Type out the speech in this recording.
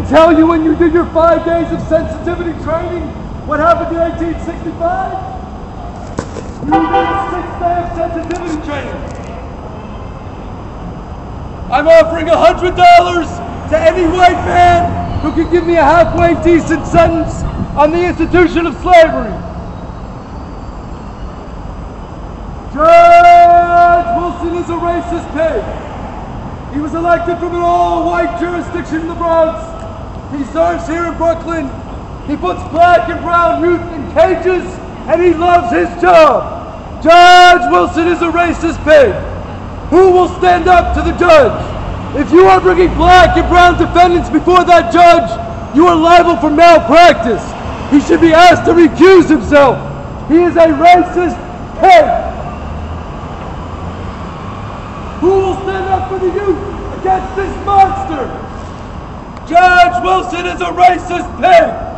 didn't tell you when you did your 5 days of sensitivity training what happened in 1865? You did a 6th day of sensitivity training. I'm offering $100 to any white man who can give me a halfway decent sentence on the institution of slavery. Judge Wilson is a racist pig. He was elected from an all-white jurisdiction in the Bronx. He serves here in Brooklyn. He puts black and brown youth in cages, and he loves his job. Judge Wilson is a racist pig. Who will stand up to the judge? If you are bringing black and brown defendants before that judge, you are liable for malpractice. He should be asked to recuse himself. He is a racist pig. Who will stand up for the youth against this monster? Judge Wilson is a racist pig!